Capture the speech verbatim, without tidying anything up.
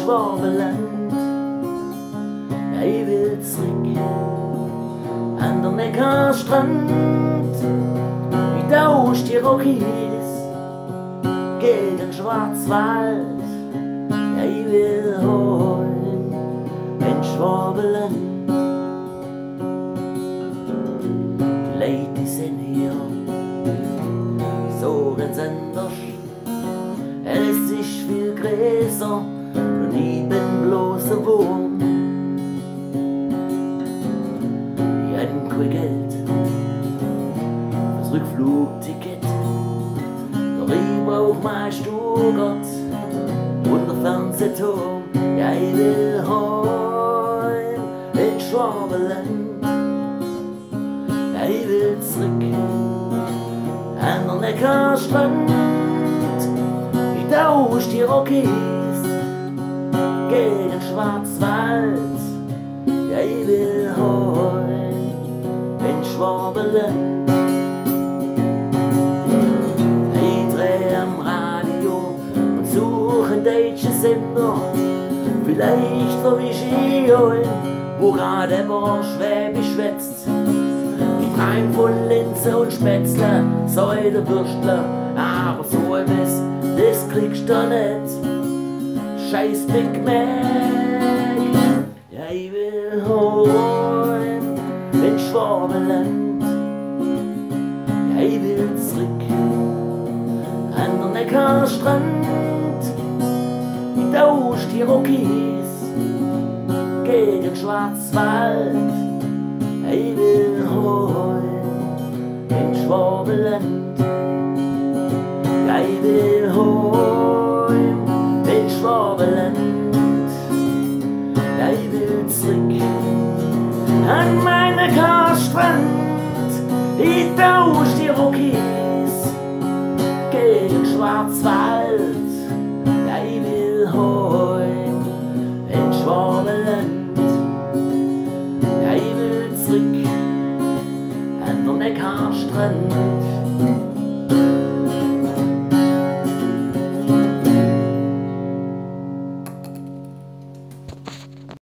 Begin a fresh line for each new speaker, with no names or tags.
Schwabenland. Ja, ich will zurück an der Neckarstrand. Ich tausch die Rockies gegen Schwarzwald. Ja, ich will heim in Schwabenland. Die Leute, die sind hier so ganz anders. Es ist viel größer und ich bin bloß ein Wurm. Ich hab kein Geld fürs Rückflugticket, doch ich brauch mein Stuttgart und der Fernsehturm. Ja, ich will heim in Schwabenland. Ja, ich will zurück an der Neckarstrand. Ich tausch die Rockies gegen Schwarzwald. Ja, ich will heim in Schwabenland. Ich dreh am Radio und suche einen deutschen Sender. Vielleicht verwisch ich ein, wo grad ein paar Schwäbisch schwätzt. Ich träum von Linse und Spätzle, Säulewürstle, aber so etwas, das kriegst du nicht. Scheiß Big Mac. Ja, ich will heim in Schwabenland. Ja, ich will zurück an der Neckarstrand. Ich tausch die Rockies gegen Schwarzwald. Ja, ich will heim in Schwabenland. Ja, ich will heim in Schwabenland. Ja, ich will zurück an meinen Neckarstrand. Ich tausch die Rockies gegen Schwarzwald. Ja, ich will heim in Schwabenland. Ja, ich will zurück an der Neckarstrand.